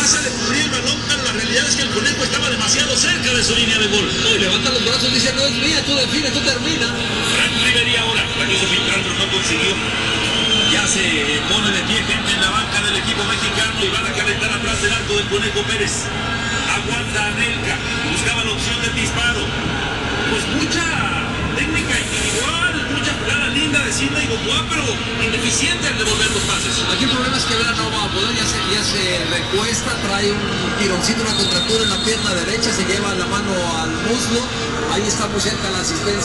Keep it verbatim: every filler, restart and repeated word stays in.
amenaza de cubrir el balón, pero la realidad es que el Conejo estaba demasiado cerca de su línea de gol. No, y levanta los brazos y dice, no es mía, tú define, tú termina. Frank Riveri ahora, la quiso filtrar, pero no consiguió. Ya se pone de pie gente en la banca del equipo mexicano y van a calentar atrás del arco del Conejo Pérez. Aguanta Anelka, buscaba la opción del disparo. Pues mucha técnica individual, mucha jugada linda de Sidney Beauvoir, pero ineficiente al devolver los pases. Aquí el problema es que Vera no va a poder, ya se, ya se recuesta, trae un tironcito, una contractura en la pierna derecha, se lleva la mano al muslo, ahí está muy cerca la asistencia.